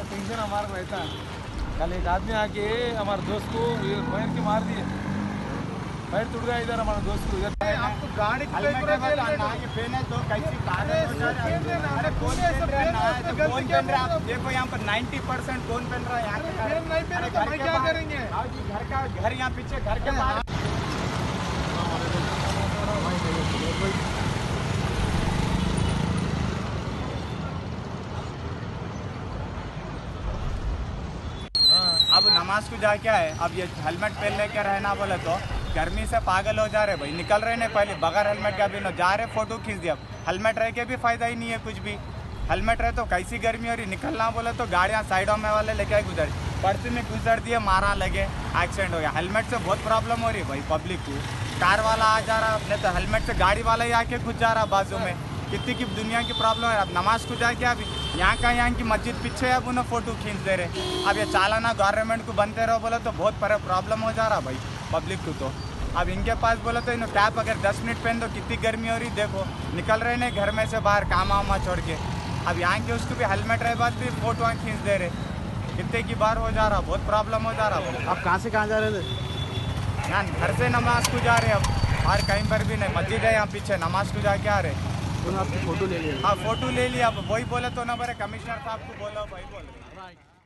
Tension हमारा रहता है। कल एक आदमी आके हमारे दोस्त को ये पैर के मार दिए, पैर टूट गया इधर हमारे दोस्त को इधर। आपको गाड़ी तो कैसी कार है? कौन पहन रहा है? देखो यहाँ पर 90% कौन पहन रहा है? यहाँ नहीं पहने तो भाई क्या करेंगे? घर यहाँ पीछे घर के बाहर। अब नमाज को जाके आए, अब ये हेलमेट पहन लेके रहना बोले तो गर्मी से पागल हो जा रहे भाई। निकल रहे नहीं पहले बगैर हेलमेट का भी न जा रहे, फोटो खींच दिया। हेलमेट रह के भी फायदा ही नहीं है कुछ भी। हेलमेट रहे तो कैसी गर्मी हो रही, निकलना बोले तो गाड़ियाँ साइडों में वाले लेके गुजर पड़ती में गुजर दिए, मारा लगे, एक्सीडेंट हो गया। हेलमेट से बहुत प्रॉब्लम हो रही है भाई पब्लिक को। कार वाला आ जा रहा, नहीं तो हेलमेट से गाड़ी वाला ही आके घुस जा रहा बाजू में। कितनी की दुनिया की प्रॉब्लम है। अब नमाज को जाके अभी यहाँ की मस्जिद पीछे है, अब उन्हें फोटो खींच दे रहे। अब ये चालाना गवर्नमेंट को बनते रहो बोले तो बहुत प्रॉब्लम हो जा रहा भाई पब्लिक को। तो अब इनके पास बोले तो इन्हें कैप अगर 10 मिनट पहन दो, कितनी गर्मी हो रही देखो। निकल रहे नहीं घर में से बाहर कामा वामा छोड़ के। अब यहाँ के उसको भी हेलमेट रहे बाद भी फोटो खींच दे रहे। कितने की बार हो जा रहा, बहुत प्रॉब्लम हो जा रहा। आप कहाँ से कहाँ जा रहे थे? यहाँ घर से नमाज को जा रहे, अब और कहीं पर भी नहीं। मस्जिद है यहाँ पीछे, नमाज को जाके आ रहे। आपकी फोटो ले लिया? हाँ फोटो ले लिया। अब वही बोले तो ना मेरे कमिश्नर साहब को बोला, वही बोल रहे।